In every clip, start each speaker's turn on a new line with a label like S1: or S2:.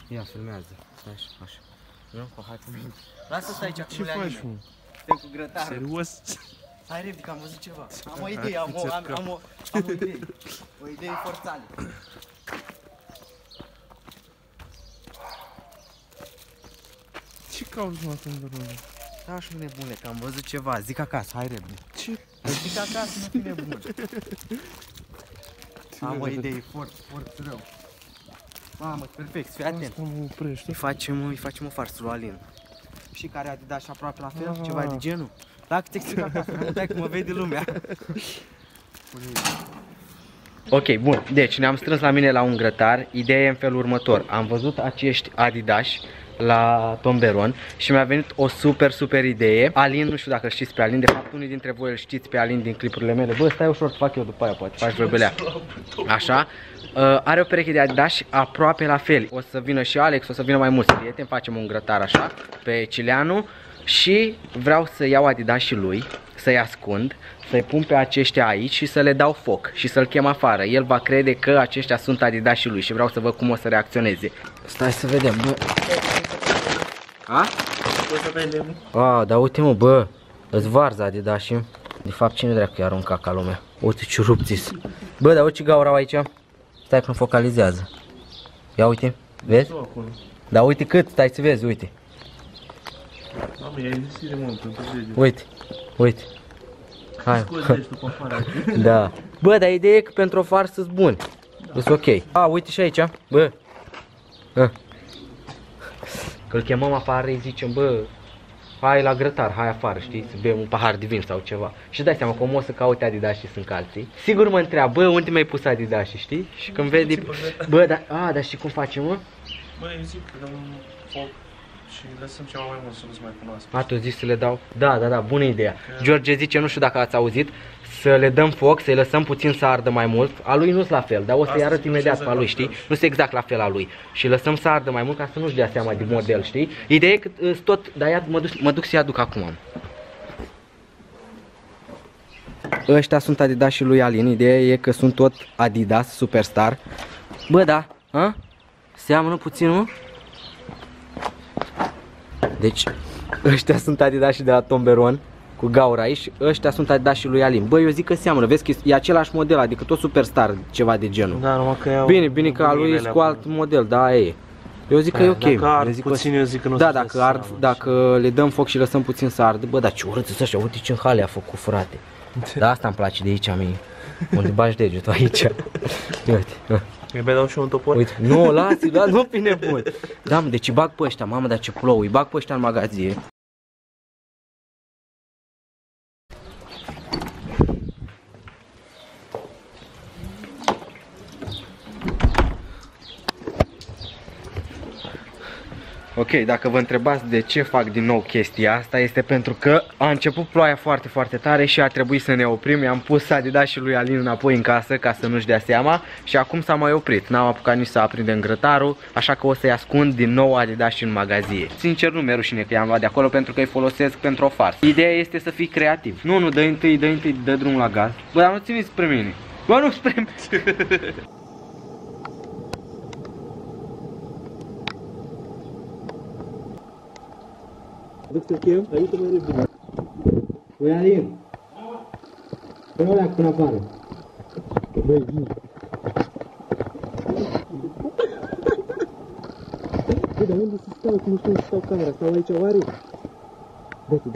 S1: Ia, filmează. Stai așa. Nu, cu hai cu mine. Lasă stai aici,
S2: ce faci, mă?
S1: Suntem cu grătarul.
S2: Serios?
S1: Hai repede, că am văzut ceva. Am o idee, am o idee. O idee forțală.
S2: Ce cauți, mă, Tomberon?
S1: Da, și nebunule, că am văzut ceva. Zic acasă, hai repede.
S2: Ce?
S1: Zic acasă, nu fi nebun. Am o idee foarte rău. Mamă, perfect, fii atent.
S2: Asta mă oprește.
S1: Îi facem o farsă lui Alin. Și care a Adidas și aproape la fel, ceva de genul. Dacă te explic acasă, nu dai că mă vede lumea. Ok, bun. Deci ne-am strâns la mine la un grătar. Ideea e în felul următor. Am văzut acești Adidas la Tomberon și mi-a venit o super idee. Alin, nu știu dacă îl știți pe Alin, de fapt unii dintre voi îl știți pe Alin din clipurile mele. Bă, stai ușor, fac eu după aia, poate faci vorbelea. Așa. Are o pereche de Adidas aproape la fel. O să vină și Alex, o să vină mai mulți prieteni, facem un grătar așa pe Cileanu și vreau să iau Adidas și lui, să-i ascund, să-i pun pe aceștia aici și să le dau foc și să-l chem afară. El va crede că aceștia sunt Adidas și lui și vreau să văd cum o să reacționeze. Stai să vedem, bă. A? Dar uite mă, bă, îți varză Adidas și de fapt cine dracu i-a aruncat ca lumea? Uite ce ruptis. Bă, dar uite ce gaură au aici. Stai că nu focalizează. Ia uite, vezi? Dar uite cât, stai să vezi, uite. Uite, uite. Hai. Da. Bă, dar ideea e că pentru o farsă sunt buni. Sunt ok. A, uite și aici, bă. Că îl chemăm afară, îi zicem, bă, hai la grătar, hai afară, știi, să bem un pahar de vin sau ceva. Și dai seama că omul o să caute Adidas și sunt alții. Sigur mă întreabă, bă, unde mi-ai pus Adidas, știi? Și când vede, bă, dar știi cum facem, mă?
S2: Bă, eu zic că dăm un foc și lăsăm ceva mai mult să nu se mai cunoască.
S1: A, tu zici să le dau? Da, bună ideea. George zice, nu știu dacă ați auzit, să le dăm foc, să-i lăsăm puțin să ardă mai mult. A lui nu-s la fel, dar o să-i arăt imediat pe a lui, știi? Nu se exact la fel a lui. Și lăsăm să ardă mai mult ca să nu-și dea seama de model, știi? Ideea e că tot, dar ia, mă duc să-i aduc acum. Ăștia sunt Adidas și lui Alin, ideea e că sunt tot Adidas Superstar. Bă, da, a? Seamănă puțin, mă? Deci, ăștia sunt Adidas și de la Tomberon, cu gaura aici, și ăștia sunt Adidas și lui Alin. Bă, eu zic că seamănă, vezi că e același model, adică tot Superstar, ceva de genul.
S2: Da, numai că
S1: bine că a lui e cu alt model, da, e. Eu zic că e ok.
S2: Dacă ard puțin, eu zic că nu o să
S1: da, dacă le dăm foc și lăsăm puțin să ardă, bă, dar ce urât sunt ăștia, uite ce hale a făcut, frate. Da, asta îmi place de aici a mie. Unde bagi degetul aici. Uite.
S2: Îi mai dau și un topor?
S1: Uite, nu, lasă-i, da, nu fi nebun. Da, deci îi bag pe ăștia, mamă, dar ce plouă, îi bag pe ăștia în magazie. Ok, dacă vă întrebați de ce fac din nou chestia asta, este pentru că a început ploaia foarte tare și a trebuit să ne oprim. I-am pus Adidas și lui Alin înapoi în casă ca să nu-și dea seama și acum s-a mai oprit. N-am apucat nici să aprindem grătarul, așa că o să-i ascund din nou Adidas și în magazie. Sincer, nu mi-e rușine că i-am luat de acolo pentru că îi folosesc pentru o farsă. Ideea este să fii creativ. Nu, dă întâi, dă drumul la gaz. Bă, dar nu țineți spre mine. Bă, nu spre mine. Duc să chem, ajută-mă repede. Băi, Alin! Până ăla până afară. Băi, vin. Băi, dar unde să stau? Cum nu știu să stau camera? Stau aici, oare? Dă-te.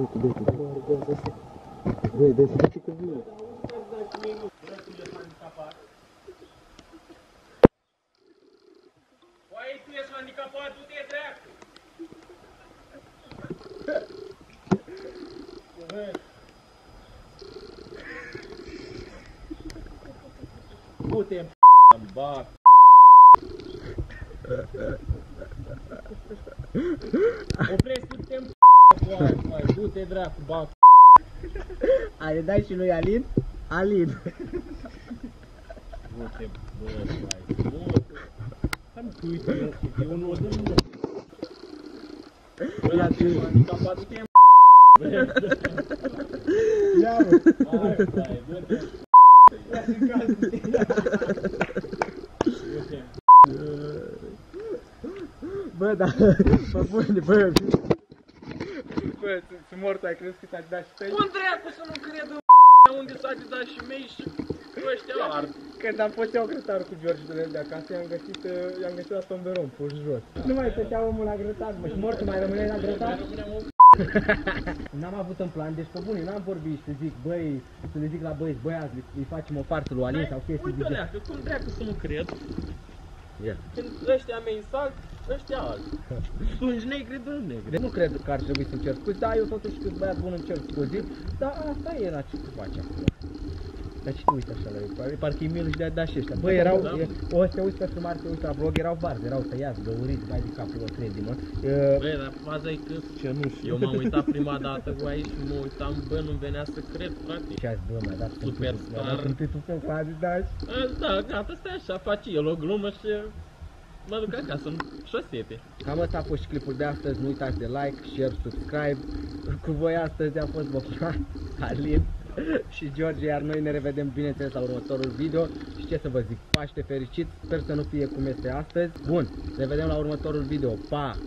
S1: Băi, dă-te că vine. Băi, tu ești handicapat, du-te, dracu! Du-te în bac. Oprește, du-te în mai, du-te dracu, bac. Ai dai și lui Alin? Alin. Du-te, bă, mai, du-te. Hai mă, că uite, eu nu o dăm. Bă, la tine, handicapat, du-te în ia mă, hai, băi, du-te. Ia și casă. Bă, da, bă, bune, bă. Bă, sunt mort, ai crezut că s-a dat și tăi?
S3: Cum dracu să nu cred în unde s-a dat și mei și ăștia ard?
S1: Când am fost eu grătarul cu George de acasă, i-am găsit la Tomberon, pus jos. Nu mai stătea omul la grătar, mă, și mortul mai rămâne la grătar? N-am avut în plan, deci pe bune, n-am vorbit să zic, băi, să le zic la băieți, băi, azi îi facem o fartă lui Alin sau chestii.
S3: Uite leacă, cum dracu să nu cred?
S1: Yeah.
S3: Când ăștia mei salt, ăștia alți. Tungi negri, dând negri.
S1: Nu cred că ar trebui să-mi cer scuze, da, eu totuși cât băiat bun îmi cer scuze, dar asta e la ce tu faci acum. Dar ce te uiți așa la ei? Parcă e milă și de-a dat și ăștia. Băi, erau, o să te uiți pe filmare, te uiți la vlog, erau varzi, erau tăiați, găuriți, bai de capul lor, crede-mă.
S3: Băi, dar faza e că
S1: ce nu știu.
S3: Eu m-am uitat prima dată cu aici și mă uitam, bă, nu venea să cred, frate.
S1: Ce azi, bă, mi-a dat
S3: Superstar.
S1: tu pe Adidas.
S3: Da, gata, stai așa, face el o glumă și mă duc acasă în șosete.
S1: Cam asta a fost și clipul de astăzi, nu uitați de like, share, subscribe. Cu voi astăzi a fost Bogdan, Alin și George, iar noi ne revedem bineînțeles la următorul video. Și ce să vă zic, Paște fericit, sper să nu fie cum este astăzi. Bun, ne vedem la următorul video, pa!